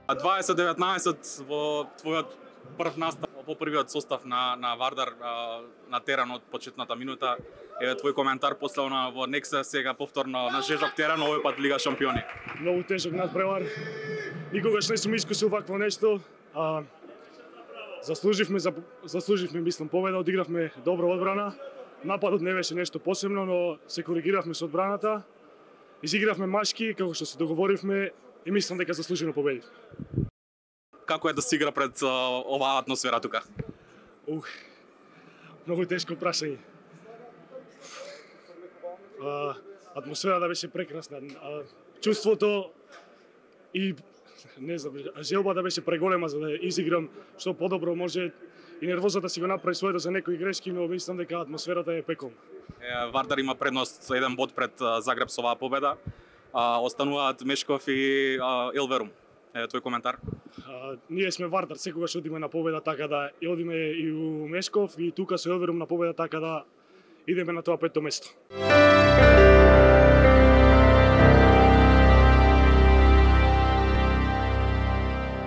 20-19 во твојот прв настап во првиот состав на Вардар на терен од почетната минута. Еве твој коментар после она во Некса, сега повторно на жежок терен, овој пат Лига шампиони. Многу тежок надпревар. Никогаш не сум искусил вакво нешто. Заслуживме мислам победа, одигравме добра одбрана. Нападот не беше нешто посебно, но се коригиравме со одбраната. Изигравме машки како што се договоривме и мислам дека заслужено победивме. Како е да се игра пред оваа атмосфера тука? Многу тешко прашање. Атмосферата беше прекрасна. Чувството и не знам, желбата беше преголема за да изиграм што подобро може и нервозата си го направи своето за некои грешки, но мислам дека атмосферата е пеколна. Вардар има предност со 1 бод пред Загреб со оваа победа. Остануваат Мешков и Елверум. Твој коментар? Ние сме Вардар, секогаш одиме на победа, така да и одиме и у Мешков и тука со Елверум на победа, така да идеме на тоа 5-то место.